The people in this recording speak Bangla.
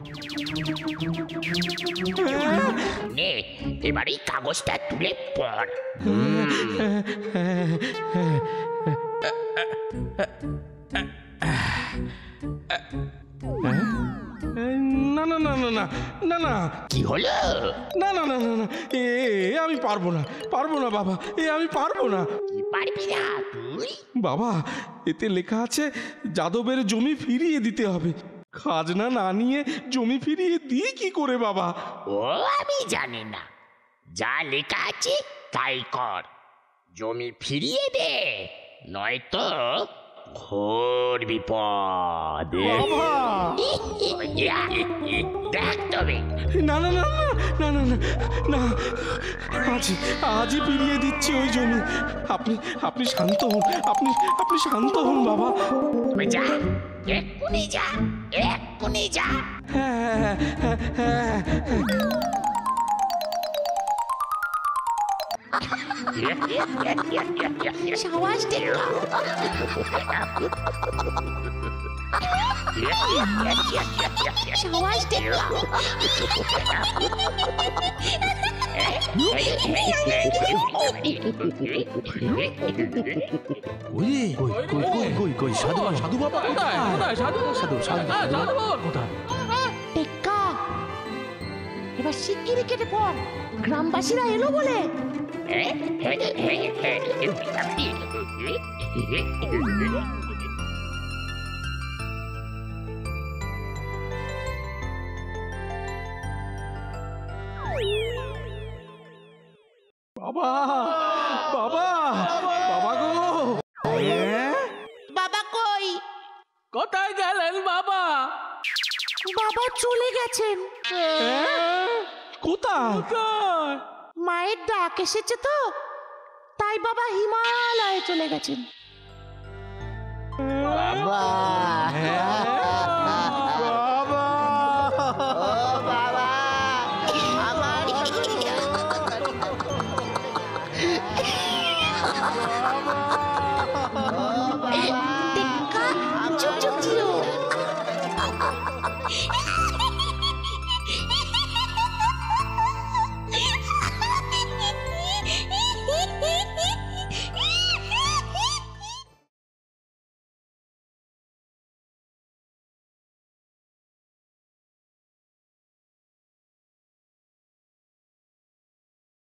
নে এবার এই কাগজটা তুলে পড়। না না না না না না না, কি হলো? না না না না না, আমি পারবো না, পারবো না বাবা, আমি পারবো না। কি পারবি না তুই? বাবা, এতে লেখা আছে যাদবের জমি ফিরিয়ে দিতে হবে। খাজনা না নিয়ে জমি ফিরিয়ে দিই কি করে বাবা? ও আমি জানি না, যা লেখা আছে তাই কর। জমি ফিরিয়ে দে, নয়তো ঘোর বিপদ। বাবা! দেখ তবে। না না না না না না না, আজই ফিরিয়ে দিচ্ছি ওই জমি। আপনি আপনি শান্ত হন, আপনি শান্ত হন বাবা। তবে যা, এক্ষুনি যা, এক্ষুনি যা। হ্যাঁ হ্যাঁ হ্যাঁ হ্যাঁ। সাবাস টেক্কা। সাবাস টেক্কা। সাধু বাবা কোথায়? সাধু বাবা কোথায়? টেক্কা, এবার শিগগিরই কেটে পড়, গ্রামবাসীরা এলো বলে। বাবা বাবা বাবা গো! বাবা কই? কোথায় গেলেন বাবা? বাবা চলে গেছেন। কোথায়? মায়ের ডাক এসেছে তো, তাই বাবা হিমালয়ে চলে গেছেন। বাবা